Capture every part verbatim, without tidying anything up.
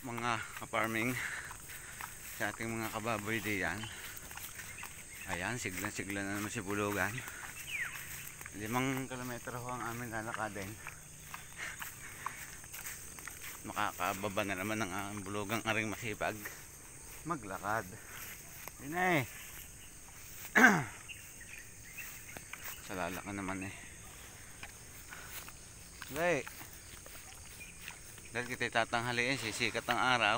mga farming sa ating mga kababoy diyan. Ayan, siglan-siglan na naman si Bulugan. Limang kilometro ho ang aming lalakadin. Makakababa na naman ng aming Bulugang aring masipag maglakad. Yun eh. Sa lalaka naman eh. Lay. Dahil kita tatanghaliin, sisikat ang araw.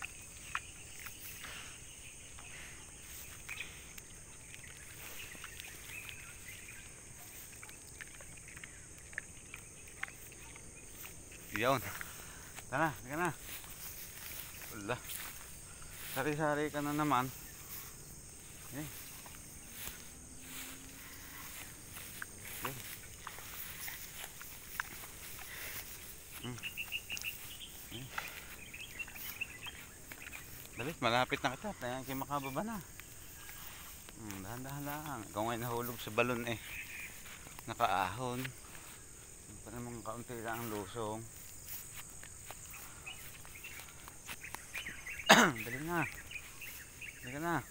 Yun. Tara, ka na. Wala. Sari-sari ka na naman. Eh. Okay. Hmm. Eh. Dalit, malapit na kita. Kaya kayo makababa na. Hmm, dahan-dahan lang. Ikaw ngayon nahulog sa balon eh. Nakaahon. Pa namang kaunti lang ang lusong. Dali na. Dali ka na.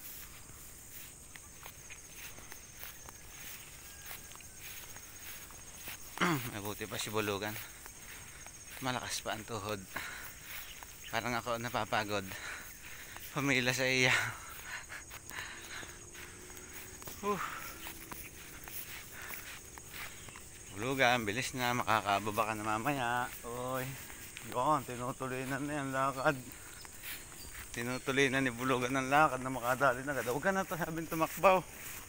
Mabuti pa si Bulugan. Malakas pa ang tuhod. Parang ako napapagod. Pumila sa iya. Uh. Bulugan, bilis na. Makakababa ka na mamaya. Uy. Yun, tinutuloy na na yung lakad. Tinutuloy na ni Bulugan ng lakad na makadali na. Huwag ka na to sabing tumakbaw.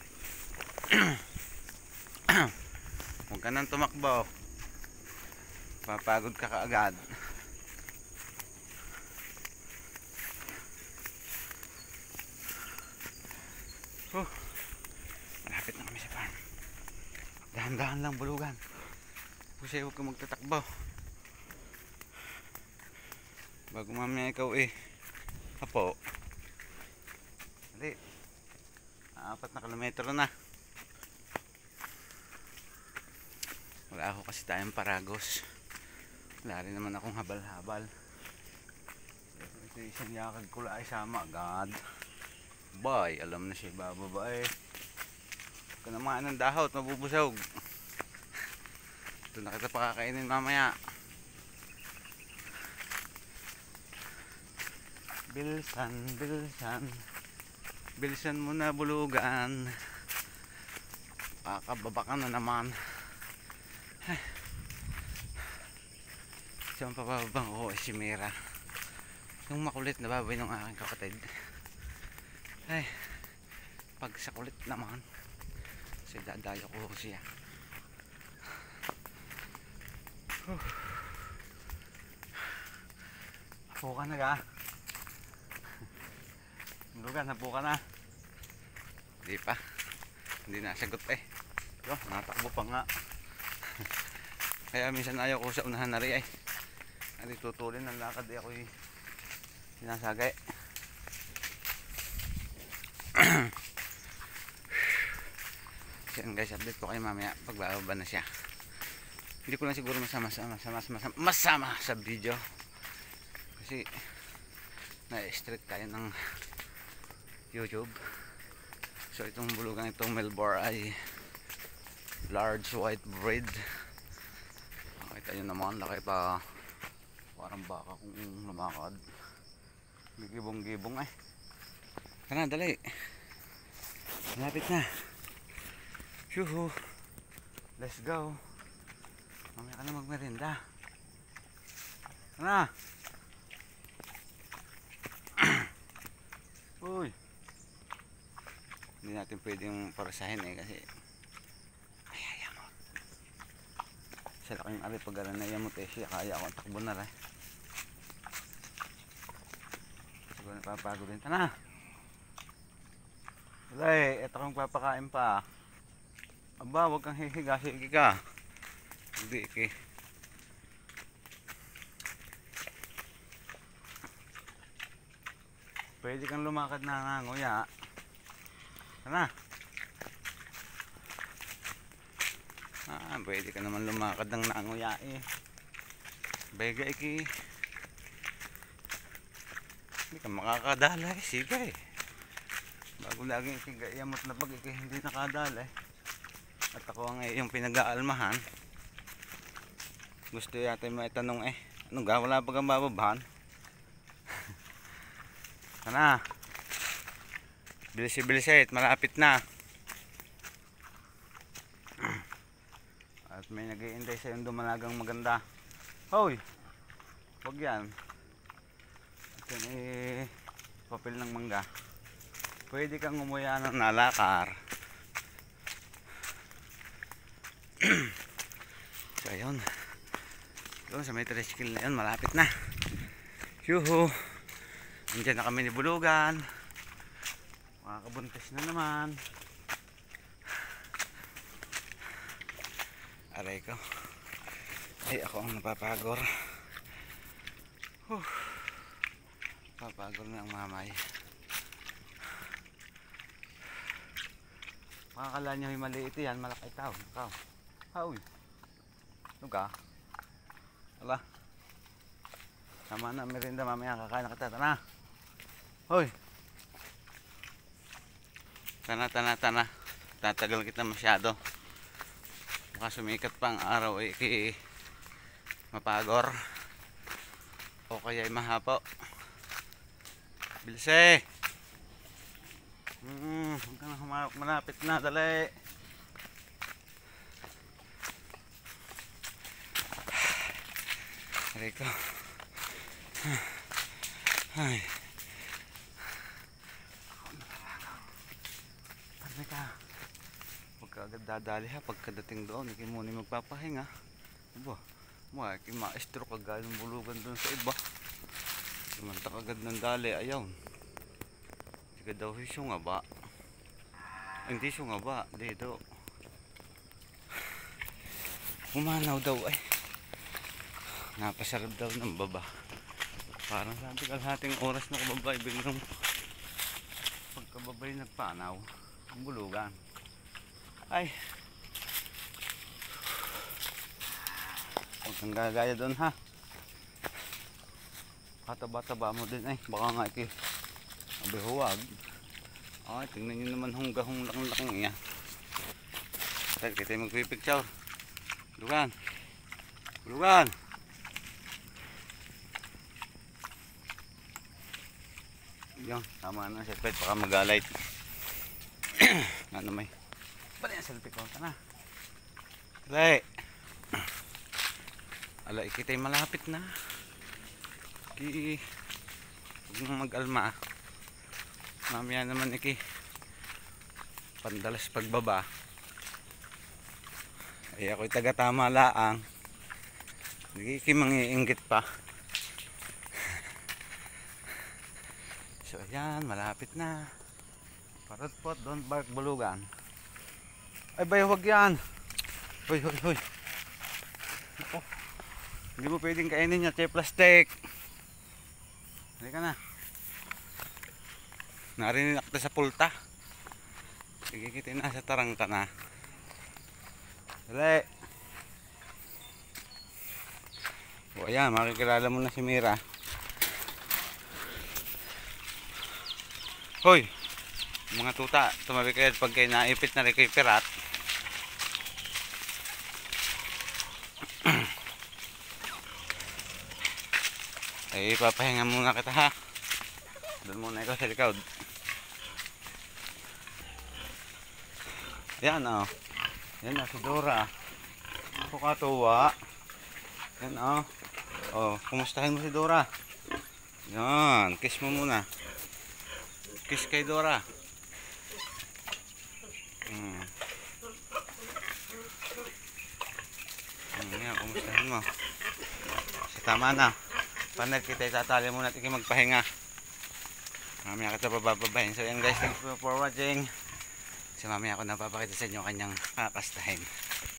Huwag ka nang tumakbaw. Papagod ka kaagad. Huh. Malapit na kami sa farm. Dahan-dahan lang Bulugan. Kasi huwag ka magtatakbaw. Bago mamaya ikaw eh. Apo. Dali. Apat na kilometro na. Wala ako kasi tayong paragos. Wala rin naman akong habal-habal. Ito isang yakag ko lang ay sama agad. Bay, alam na siya bababa eh. Kanamaan ng dahot, mabubusog. Ito na kita pakakainin mamaya. Bilsan, bilsan. Bilsan mo na Bulugan. Kakababa ka na naman. Ay. Siyang papababang ko si Mira. Yung makulit na baboy ng aking kapatid. Ay. Pag sa kulit naman. Kasi dadayo ko siya. Huh. Apo ka na ka. Bulugan, apo ka na. Hindi pa. Hindi nasagot eh. Yo, natakbo pa nga. Kaya minsan ayaw ko sa unahan na rin eh. Hindi tutulin ng lakad eh. Ako'y sinasagay. Yan guys, update ko kayo mamaya pagbababa na siya. Hindi ko lang siguro masama-sama masama, masama sa video. Kasi na-strict tayo ng YouTube. So itong Bulugan, itong Melbourne ay large white breed. Nakita nyo naman, laki pa. Parang baka kung lumakad. Gigibong-gibong eh. Kana, dali. Malapit na. Yuhu. Let's go. Mamaya ka na magmerinda. Kana. Uy. Hindi natin pwedeng parasahin eh kasi ay ayamot. Sa laking ari pag-aran na yamot eh siya kaya akong takbo na rin. Siguro napapagod din. Tana. Wala eh. Ito kong papakain pa. Aba, huwag kang hihiga. Sige ka. Hindi eh. Pwede kang lumakad na nanguya. Tana. Ah, pwede ka naman lumakad ng nanguya eh. Bega iki. Hindi ka makakadalay. Sige. Bago laging ikigayamot na pag ikay hindi nakadalay. At ako ang iyong pinag-aalmahan. Gusto yata yung maitanong eh. Ano ga? Wala pa kang bababahan? Sana. Bilis-bilis eh. Malapit na. At may nag-iintay sa yung dumalagang maganda. Hoy! Huwag yan. Ito yung eh, papel ng mangga. Pwede kang umuya ng nalakar. So ayun. Doon sa may tricycle na yun, malapit na. Yuhu! Nandiyan na kami ni Bulugan. Makakabuntis na naman. Aray ko. Ay, ako ang napapagor. Huh. Papagor na ang mamay. Makakala nyo yung maliit yan, malaki tao. Ikaw. Hoy. Ano ka? Ala. Tama na, merinda mamaya kakain na kita. Tana. Hoy. Tana, tana, tana. Tatagal kita masyado. Baka sumikat pa ang araw eh, kay mapagor. O kaya ay mahapo. Bilis eh. Hmm, huwag ka na humarap, malapit na, dali. Aray ko. Ay. Parang ka. Huwag ka agad dadali ha, pagkadating doon, hindi mo muna magpapahinga. Aba, mga ma-stroke agad yung Bulugan doon sa iba. Sumantak agad ng dali, ayaw. Hindi daw hiso nga ba? Hindi siya nga ba? Dito. Umanaw daw ay. Napasarap daw ng baba. Parang sabi kalahating oras na kababay. Biglang pagkababay nagpanaw. Ang Bulugan. Ay. Huwag kang gagaya doon ha. Kataba-taba mo din ay. Baka nga iki. Abi huwag. Ay, tingnan nyo naman hunggahong lakang-lakang iya. Tara, kita yung magpipicture. Bulugan. Bulugan. Yan, tama na siya. Pwede baka mag-alight. Ano may. Bali ang selfie ko. Tana. Tara. Alay, kita yung malapit na. Ki. Huwag mong mag-alma. Mamaya naman iki pandalas pagbaba ay ako'y taga-tama laang hindi iki mangiinggit pa. So ayan, malapit na. Parotpot, don't bark Bulugan. Ay bay, huwag yan. Hoy, hoy, hoy. Ako, hindi mo pwedeng kainin niya, che plastic. Halika na. Narinig ako sa pulta. Sige, kita na sa tarangka na. Dali. O ayan, makikilala mo na si Mira. Hoy, mga tuta, tumabi kayo pag kayo naipit na rin kayo pirat. Ay, papahinga muna kita ha. Doon muna ikaw sa likod. Yan o. Oh. Yan na si Dora. Ako katuwa. Yan o. Oh. Oh, kumustahin mo si Dora. Yan. Kiss mo muna. Kiss kay Dora. Hmm. Yan, kumustahin mo. Kasi tama na. Panag kita itatali muna at magpahinga. Mamaya kita pabababahin. So yan guys, thanks for watching. Si mamaya ako napapakita sa inyo kanyang kakastahin.